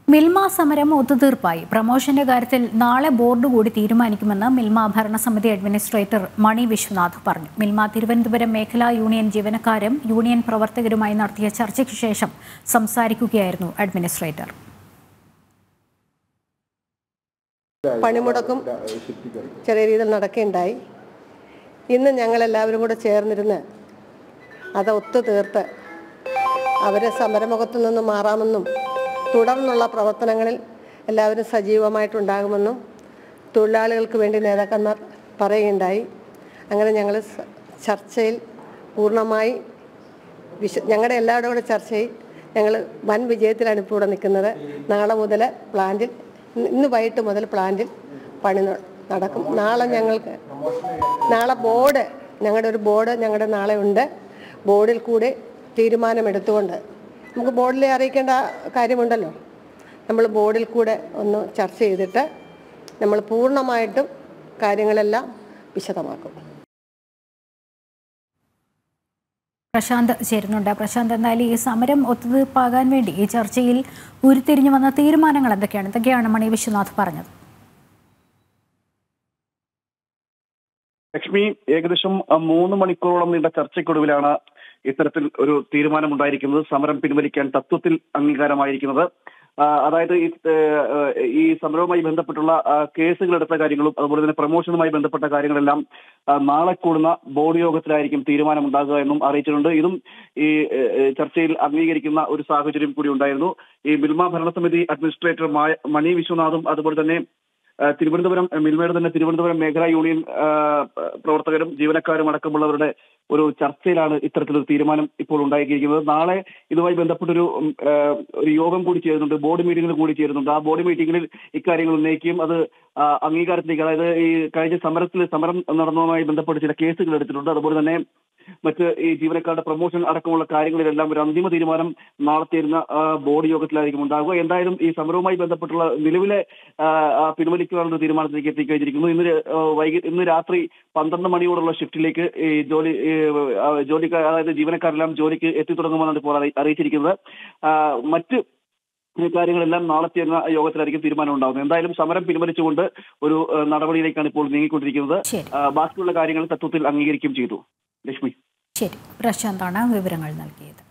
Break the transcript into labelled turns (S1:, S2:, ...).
S1: മിൽമ സമരം ഒത്തുതീർപ്പായി. പ്രമോഷന്റെ കാര്യത്തിൽ നാളെ ബോർഡ് കൂടി തീരുമാനിക്കുമെന്ന് മിൽമ ഭരണസമിതി അഡ്മിനിസ്ട്രേറ്റർ മണി വിശ്വനാഥ് പറഞ്ഞു. മിൽമ തിരുവനന്തപുരം മേഖലാ യൂണിയൻ ജീവനക്കാരും യൂണിയൻ പ്രവർത്തകരുമായി നടത്തിയ ചർച്ചയ്ക്ക് ശേഷം സംസാരിക്കുകയായിരുന്നു അഡ്മിനിസ്ട്രേറ്റർ.
S2: പണിമുടക്കും ചെറിയ രീതിയിൽ നടക്കുകയുണ്ടായി. ഇന്ന് ഞങ്ങളെല്ലാവരും കൂടെ ചേർന്നിരുന്ന് അത് ഒത്തുതീർത്ത് അവരെ സമരമുഖത്തു നിന്ന് മാറാമെന്നും തുടർന്നുള്ള പ്രവർത്തനങ്ങളിൽ എല്ലാവരും സജീവമായിട്ടുണ്ടാകുമെന്നും തൊഴിലാളികൾക്ക് വേണ്ടി നേതാക്കന്മാർ പറയുകയുണ്ടായി. അങ്ങനെ ഞങ്ങൾ ചർച്ചയിൽ പൂർണ്ണമായി ഞങ്ങളുടെ എല്ലാവരുടെ കൂടെ ചർച്ചയിൽ ഞങ്ങൾ വൻ വിജയത്തിലാണ് ഇപ്പോൾ ഇവിടെ നിൽക്കുന്നത്. നാളെ മുതൽ പ്ലാന്റിൽ ഇന്ന് വൈകിട്ട് മുതൽ പ്ലാന്റിൽ പണി നടക്കും. നാളെ ബോർഡ് ഞങ്ങളുടെ ഒരു ബോർഡ് നാളെ ഉണ്ട്. ബോർഡിൽ കൂടി തീരുമാനമെടുത്തുകൊണ്ട് നമുക്ക് ബോർഡിലെ അറിയിക്കേണ്ട കാര്യമുണ്ടല്ലോ. നമ്മൾ ബോർഡിൽ കൂടെ ഒന്ന് ചർച്ച ചെയ്തിട്ട് നമ്മൾ പൂർണ്ണമായിട്ടും കാര്യങ്ങളെല്ലാം വിശദമാക്കും.
S1: പ്രശാന്ത് ചേരുന്നുണ്ട്. പ്രശാന്ത്, എന്തായാലും ഈ സമരം ഒത്തുതീർപ്പാകാൻ വേണ്ടി ഈ ചർച്ചയിൽ ഉരുത്തിരിഞ്ഞു വന്ന തീരുമാനങ്ങൾ എന്തൊക്കെയാണ് മണി വിശ്വനാഥ് പറഞ്ഞത്?
S3: ലക്ഷ്മി, ഏകദേശം 3 മണിക്കൂറോളം നീണ്ട ചർച്ചയ്ക്കൊടുവിലാണ് ഇത്തരത്തിൽ ഒരു തീരുമാനമുണ്ടായിരിക്കുന്നത്. സമരം പിൻവലിക്കാൻ തത്വത്തിൽ അംഗീകാരമായിരിക്കുന്നത്. അതായത് ഈ സമരവുമായി ബന്ധപ്പെട്ടുള്ള കേസുകൾ എടുത്ത കാര്യങ്ങളും അതുപോലെ തന്നെ പ്രമോഷനുമായി ബന്ധപ്പെട്ട കാര്യങ്ങളെല്ലാം നാളെ കൂടുന്ന ബോർഡ് യോഗത്തിലായിരിക്കും തീരുമാനമുണ്ടാകുക എന്നും അറിയിച്ചിട്ടുണ്ട്. ഇതും ഈ ചർച്ചയിൽ അംഗീകരിക്കുന്ന ഒരു സാഹചര്യം കൂടി ഉണ്ടായിരുന്നു. ഈ മിൽമ ഭരണസമിതി അഡ്മിനിസ്ട്രേറ്റർ മണി വിശ്വനാഥും അതുപോലെ തന്നെ മിൽമയുടെ തന്നെ തിരുവനന്തപുരം മേഖലാ യൂണിയൻ പ്രവർത്തകരും ജീവനക്കാരും അടക്കമുള്ളവരുടെ ഒരു ചർച്ചയിലാണ് ഇത്തരത്തിലൊരു തീരുമാനം ഇപ്പോൾ ഉണ്ടായിരിക്കുന്നത്. നാളെ ഇതുമായി ബന്ധപ്പെട്ടൊരു യോഗം കൂടി ചേരുന്നുണ്ട്, ബോർഡ് മീറ്റിംഗിൽ കൂടി ചേരുന്നുണ്ട്. ആ ബോർഡ് മീറ്റിംഗിൽ ഇക്കാര്യങ്ങൾ ഉന്നയിക്കുകയും അത് അംഗീകാരത്തിലേക്ക്, അതായത് ഈ കഴിഞ്ഞ സമരം നടന്നതുമായി ബന്ധപ്പെട്ട് ചില കേസുകൾ എടുത്തിട്ടുണ്ട്. അതുപോലെ തന്നെ മറ്റ് ഈ ജീവനക്കാരുടെ പ്രൊമോഷൻ അടക്കമുള്ള കാര്യങ്ങളിലെല്ലാം ഒരു അന്തിമ തീരുമാനം നാളെ ചേരുന്ന ബോർഡ് യോഗത്തിലായിരിക്കും ഉണ്ടാകുക. എന്തായാലും ഈ സമരവുമായി ബന്ധപ്പെട്ടുള്ള നിലവിലെ പിൻവലിക്കാനുള്ള തീരുമാനത്തിലേക്ക് എത്തിക്കഴിഞ്ഞിരിക്കുന്നു. ഇന്ന് രാത്രി 12 മണിയോടുള്ള ഷിഫ്റ്റിലേക്ക് ഈ ജോലിക്കാർ, അതായത് ജീവനക്കാരെല്ലാം ജോലിക്ക് എത്തിത്തുടങ്ങുമെന്നാണ് ഇപ്പോൾ അറിയിച്ചിരിക്കുന്നത്. മറ്റ് കാര്യങ്ങളെല്ലാം നാളെ ചേരുന്ന യോഗത്തിലായിരിക്കും തീരുമാനം ഉണ്ടാകുന്നത്. എന്തായാലും സമരം പിൻവലിച്ചുകൊണ്ട് ഒരു നടപടിയിലേക്കാണ് ഇപ്പോൾ നീങ്ങിക്കൊണ്ടിരിക്കുന്നത്. ബാക്കിയുള്ള കാര്യങ്ങൾ തത്വത്തിൽ അംഗീകരിക്കുകയും ചെയ്തു. ലക്ഷ്മി,
S1: ശരി. പ്രശാന്താണ് വിവരങ്ങൾ നൽകിയത്.